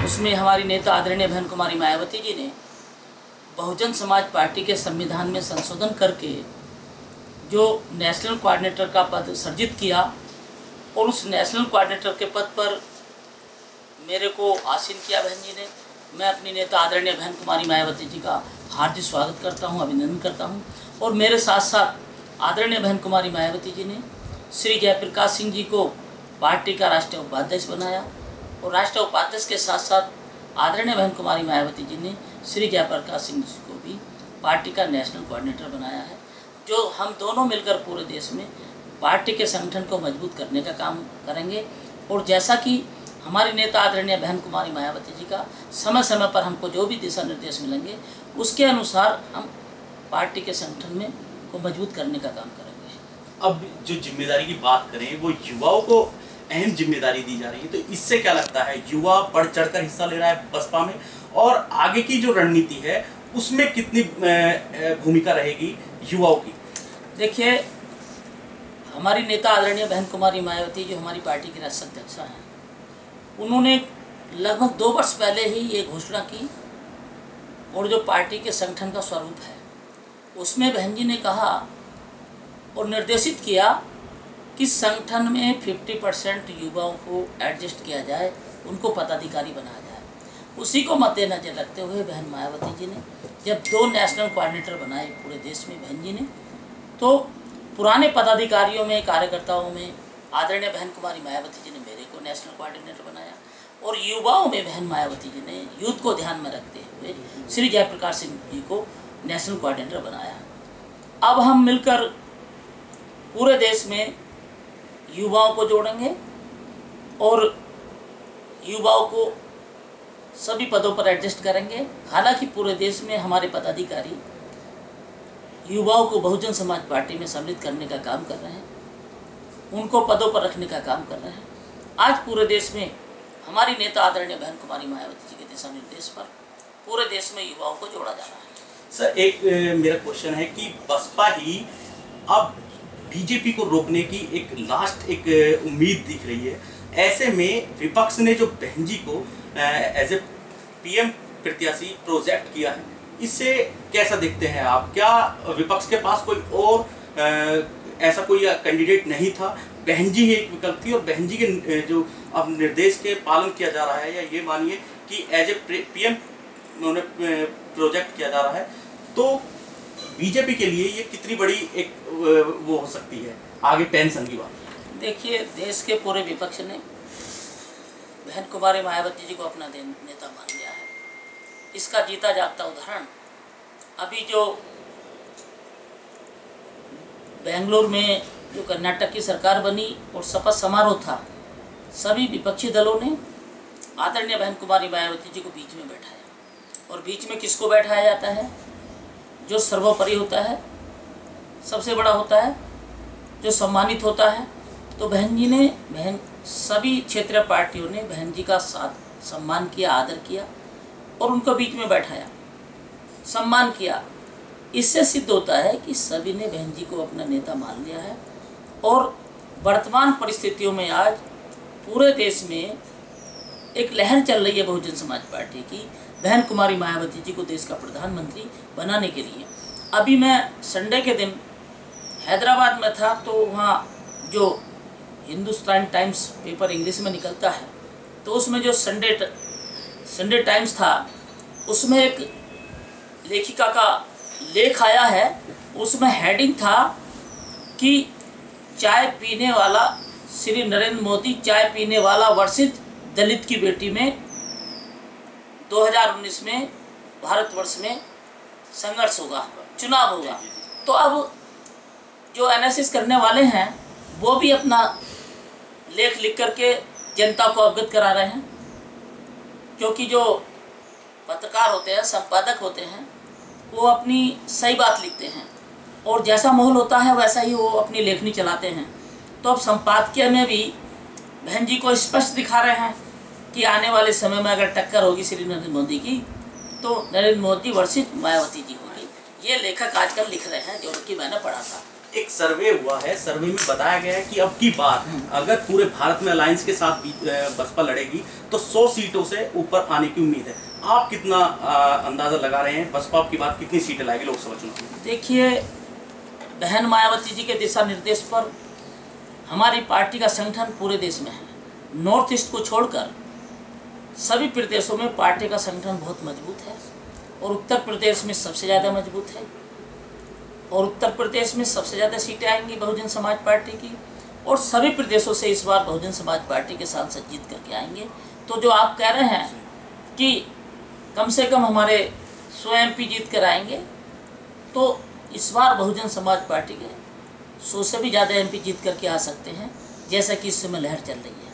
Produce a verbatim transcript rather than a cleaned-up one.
उसमें हमारी नेता आदरणीय बहन कुमारी मायावती जी ने बहुजन समाज पार्टी के संविधान में संशोधन करके जो नेशनल कोऑर्डिनेटर का पद सृजित किया और उस नेशनल कोऑर्डिनेटर के पद पर मेरे को आसीन किया बहन जी ने। मैं अपनी नेता आदरणीय बहन कुमारी मायावती जी का हार्दिक स्वागत करता हूं, अभिनंदन करता हूं। और मेरे साथ साथ आदरणीय बहन कुमारी मायावती जी ने श्री जयप्रकाश सिंह जी को पार्टी का राष्ट्रीय उपाध्यक्ष बनाया और राष्ट्रीय उपाध्यक्ष के साथ साथ आदरणीय बहन कुमारी मायावती जी ने श्री जयप्रकाश सिंह जी को भी पार्टी का नेशनल कोऑर्डिनेटर बनाया है, जो हम दोनों मिलकर पूरे देश में पार्टी के संगठन को मजबूत करने का काम करेंगे। और जैसा कि हमारी नेता आदरणीय बहन कुमारी मायावती जी का समय समय पर हमको जो भी दिशा निर्देश मिलेंगे उसके अनुसार हम पार्टी के संगठन में को मजबूत करने का काम करेंगे। अब जो जिम्मेदारी की बात करें वो युवाओं को अहम जिम्मेदारी दी जा रही है, तो इससे क्या लगता है युवा बढ़ चढ़कर हिस्सा ले रहा है बसपा में, और आगे की जो रणनीति है उसमें कितनी भूमिका रहेगी युवाओं की? देखिए, हमारी नेता आदरणीय बहन कुमारी मायावती जो हमारी पार्टी की राष्ट्रीय अध्यक्षा हैं, उन्होंने लगभग दो वर्ष पहले ही ये घोषणा की और जो पार्टी के संगठन का स्वरूप है उसमें बहन जी ने कहा और निर्देशित किया कि संगठन में पचास परसेंट युवाओं को एडजस्ट किया जाए, उनको पदाधिकारी बनाया जाए। उसी को मद्देनजर रखते हुए बहन मायावती जी ने जब दो नेशनल कोऑर्डिनेटर बनाए पूरे देश में बहन जी ने, तो पुराने पदाधिकारियों में कार्यकर्ताओं में आदरणीय बहन कुमारी मायावती जी ने मेरे को नेशनल कोऑर्डिनेटर बनाया और युवाओं में बहन मायावती जी ने यूथ को ध्यान में रखते हुए श्री जयप्रकाश सिंह जी को नेशनल कोऑर्डिनेटर बनाया। अब हम मिलकर पूरे देश में युवाओं को जोड़ेंगे और युवाओं को सभी पदों पर एडजस्ट करेंगे। हालांकि पूरे देश में हमारे पदाधिकारी युवाओं को बहुजन समाज पार्टी में सम्मिलित करने का काम कर रहे हैं, उनको पदों पर रखने का काम कर रहे हैं। आज पूरे देश में हमारी नेता आदरणीय बहन कुमारी मायावती जी के दिशा निर्देश पर पूरे देश में युवाओं को जोड़ा जा रहा है। सर, एक मेरा क्वेश्चन है कि बसपा ही अब बीजेपी को रोकने की एक लास्ट एक उम्मीद दिख रही है। ऐसे में विपक्ष ने जो बहन जी को एज ए पीएम प्रत्याशी प्रोजेक्ट किया है, इससे कैसा देखते हैं आप? क्या विपक्ष के पास कोई और आ, ऐसा कोई कैंडिडेट नहीं था? बहन जी ही एक विकल्प थी और बहन जी के जो अब निर्देश के पालन किया जा रहा है, या ये मानिए कि एज ए पीएम उन्होंने प्रोजेक्ट किया जा रहा है, तो बीजेपी के लिए ये कितनी बड़ी एक वो हो सकती है आगे पेंशन की बात? देखिए, देश के पूरे विपक्ष ने बहन कुमारी मायावती जी को अपना नेता मान लिया है। इसका जीता जागता उदाहरण अभी जो बेंगलुरु में जो कर्नाटक की सरकार बनी और शपथ समारोह था, सभी विपक्षी दलों ने आदरणीय बहन कुमारी मायावती जी को बीच में बैठाया। और बीच में किसको बैठाया जाता है? जो सर्वोपरि होता है, सबसे बड़ा होता है, जो सम्मानित होता है। तो बहन जी ने बहन सभी क्षेत्रीय पार्टियों ने बहन जी का साथ सम्मान किया, आदर किया और उनको बीच में बैठाया, सम्मान किया। इससे सिद्ध होता है कि सभी ने बहन जी को अपना नेता मान लिया है। और वर्तमान परिस्थितियों में आज पूरे देश में एक लहर चल रही है बहुजन समाज पार्टी की, बहन कुमारी मायावती जी को देश का प्रधानमंत्री बनाने के लिए। अभी मैं संडे के दिन हैदराबाद में था, तो वहाँ जो हिंदुस्तान टाइम्स पेपर इंग्लिश में निकलता है, तो उसमें जो संडे संडे टाइम्स था, उसमें एक लेखिका का लेख आया है। उसमें हेडिंग था कि चाय पीने वाला श्री नरेंद्र मोदी, चाय पीने वाला वर्षित दलित की बेटी में दो हज़ार उन्नीस में भारतवर्ष में संघर्ष होगा, चुनाव होगा। तो अब जो एनालिसिस करने वाले हैं वो भी अपना लेख लिख करके जनता को अवगत करा रहे हैं, क्योंकि जो पत्रकार होते हैं, संपादक होते हैं, वो अपनी सही बात लिखते हैं और जैसा माहौल होता है वैसा ही वो अपनी लेखनी चलाते हैं। तो अब संपादकीय में भी बहन जी को स्पष्ट दिखा रहे हैं कि आने वाले समय में अगर टक्कर होगी श्री नरेंद्र मोदी की, तो नरेंद्र मोदी वर्षित मायावती जी होंगी। ये लेखक आजकल लिख रहे हैं, जो कि मैंने पढ़ा था। एक सर्वे हुआ है, सर्वे में बताया गया है कि अब की बार अगर पूरे भारत में अलायंस के साथ बसपा लड़ेगी तो सौ सीटों से ऊपर आने की उम्मीद है। आप कितना आ, अंदाजा लगा रहे हैं बसपा की बात कितनी सीटें लाएगी लोकसभा चुनाव में? देखिए, बहन मायावती जी के दिशा निर्देश पर हमारी पार्टी का संगठन पूरे देश में है। नॉर्थ ईस्ट को छोड़कर सभी प्रदेशों में पार्टी का संगठन बहुत मजबूत है और उत्तर प्रदेश में सबसे ज़्यादा मजबूत है और उत्तर प्रदेश में सबसे ज़्यादा सीटें आएंगी बहुजन समाज पार्टी की और सभी प्रदेशों से इस बार बहुजन समाज पार्टी के सांसद जीत करके आएंगे। तो जो आप कह रहे हैं कि कम से कम हमारे सौ एम पी जीत कर आएंगे, तो इस बार बहुजन समाज पार्टी के सौ से भी ज़्यादा एम पी जीत करके आ सकते हैं, जैसा कि इस समय लहर चल रही है।